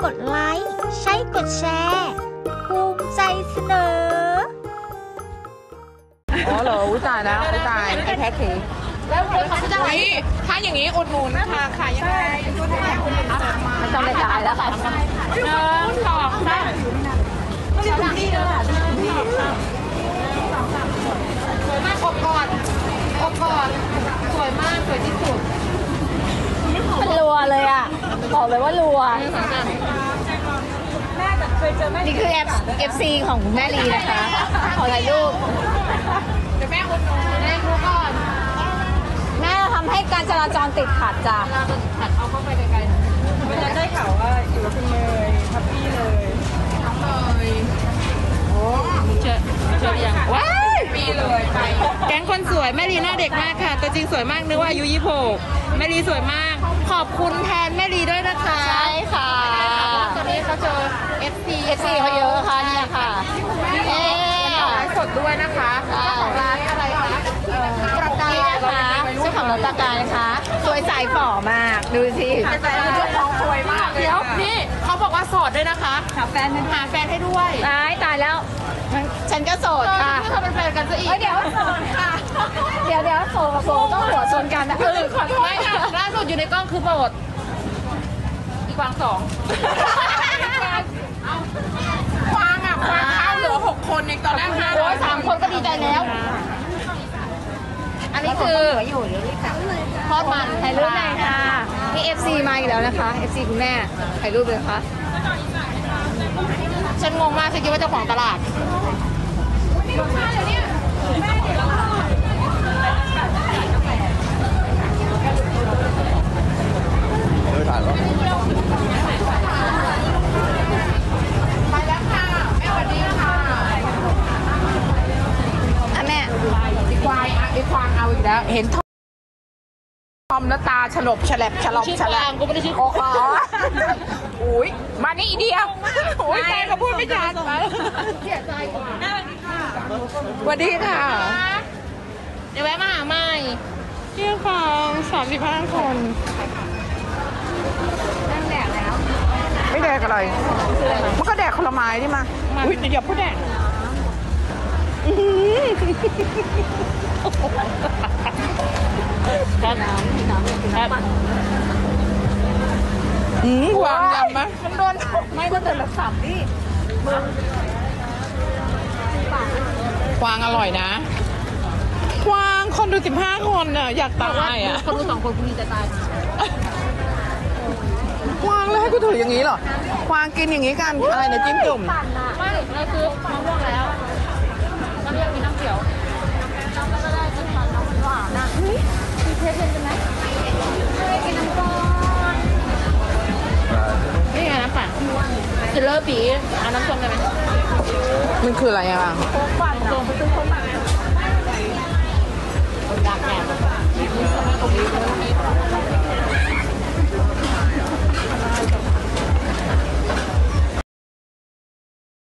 กดไลค์ใช้กดแชร์ภูมิใจเสนออ๋อเหรออุ้ยตายแล้วอุ้ยตายไอแพ็คเค้กแล้วเขาจะอะไรถ้าอย่างนี้อุดหนุนค่ะขายยังไงมันต้องได้จ่ายแล้วค่ะ1 2 3สวัสดีค่ะสวยมากอบกอดสวยมากสวยที่สุดมันรัวเลยอ่ะบอกเลยว่ารัวนี่คือFC ของคุณแม่ลีนะคะขอถ่ายรูปเดี๋ยวแม่อุดหนุนให้ครูก่อนแม่ทำให้การจราจรติดขัดจ้ะขัดเอาเข้าไปไกลๆมันจะได้ข่าวว่าอยู่กับคุณเมย์แฮปปี้เลยน้องเมย์โอ้เชื่อยังว้ายปีเลยไปแก๊งคนสวยแม่ลีหน้าเด็กมากค่ะตัวจริงสวยมากนึกว่าอายุ26แม่ลีสวยมากขอบคุณแทนแม่ลีด้วยนะคะใช่ค่ะตอนนี้เขาเจอ FC เขาเยอะค่ะเนี่ยค่ะไลฟ์สดด้วยนะคะของร้านอะไรคะประกายนะคะเจ้าของรถประกายนะคะสวยใสฝ่อมากดูสิเจ้าของสวยมากเดี๋ยวนี่เขาบอกว่าโสดด้วยนะคะหาแฟนให้ด้วยตายแล้วฉันก็โสดค่ะเขาเป็นแฟนกันซะอีกเดี๋ยวโสดค่ะเดี๋ยวโสดกับโสดต้องหัวชนกันนะไม่ค่ะล่าสุดอยู่ในกล้องคือโสดอีกวาง2ควางข้าวเหลือ6 คนในตอนแรก 3 คนก็ดีใจแล้วอันนี้คือทอดมันถ่ายรูปหน่อยค่ะนี่ FC มาอีกแล้วนะคะ FC คุณแม่ถ่ายรูปเลยค่ะฉันงงมากฉันคิดว่าเจ้าของตลาดถ่ายแล้วไปแล้วค่ะแม่สวัสดีค่ะแม่อีควายเอาอีกแล้วเห็นทอมแล้วตาฉลบฉลับกูไม่ได้ชื่อโอ้โหอุ้ยมานี่อีเดียวโอ้ยใจก็พูดไม่ชัดเสียใจกว่าสวัสดีค่ะเดี๋ยวแวะมาหาใหม่เที่ยวของ35 คนนั่งแดดแล้วไม่แดกอะไรมันก็แดกคนละไม้ดิมาอุ้ยเดี๋ยวพูดแดกครับวางยำไหมมันโดนไม่ก็เดินละสับดิควางอร่อยนะควางคนดู15 คนน่ะอยากตายอ่ะคนดู2 คนคุณมีจะตายควางแล้วให้กูถืออย่างนี้เหรอควางกินอย่างนี้กันอะไรเนี่ยจิ้มจุ่มไม่เราซื้อมะม่วงแล้วเราเรียกมีน้ำเขียวน้ำก็ได้กินน้ำหวานนะมีเทสเป็นไหมกินน้ำก่อนนี่ไงน้ำปั่นคือเลอปีเอาน้ำส้มได้ไหมมันคืออะไรอ่ะโค้กปั่นลงไปซื้อโค้กปั่น